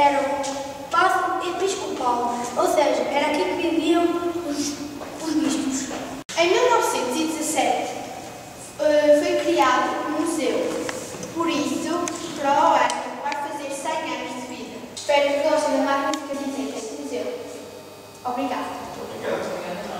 era o Paço Episcopal, ou seja, era aqui que viviam os bispos. Em 1917 foi criado um museu, por isso, para o ano vai fazer 100 anos de vida. Espero que gostem da magnífica visita deste museu. Obrigada. Obrigado.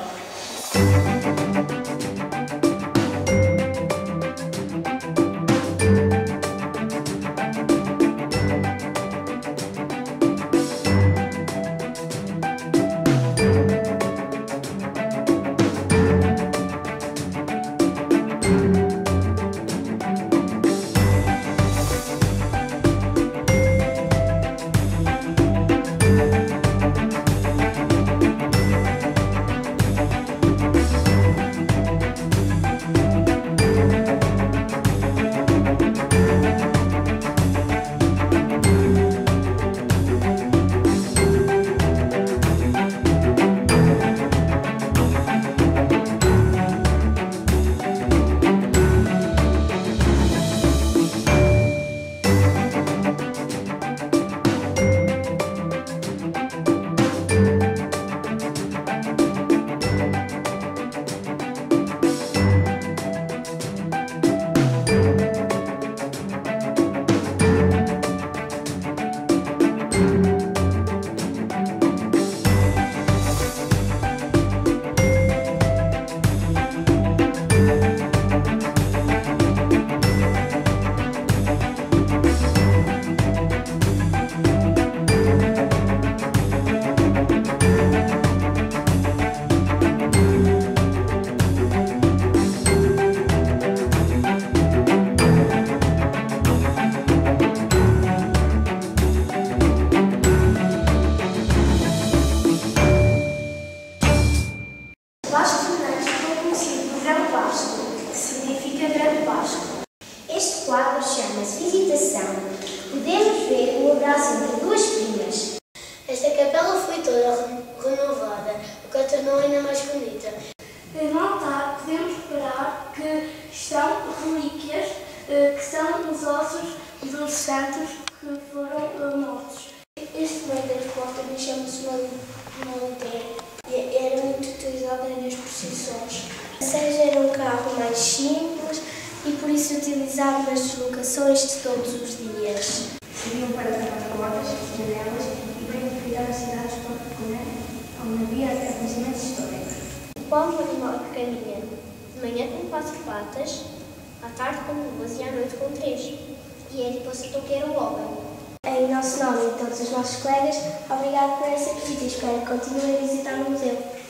Este quadro chama-se Visitação. Podemos ver o abraço entre duas primas. Esta capela foi toda renovada, o que a tornou ainda mais bonita. No altar podemos reparar que estão relíquias, que são os ossos dos santos que foram mortos. Este meio das portas chama-se malintério e era muito utilizado nas procissões. A seja era um carro mais simples e por isso utilizado nas deslocações de todos os dias. Serviam para tapar portas, janelas e para identificar as cidades onde havia acontecimentos históricos. O povo animal que caminha de manhã com 4 patas, à tarde com 2 e à noite com 3. E é tipo assim que era o homem. Em nosso nome e todos os nossos colegas, obrigado por essa visita e espero que continuem a visitar o museu.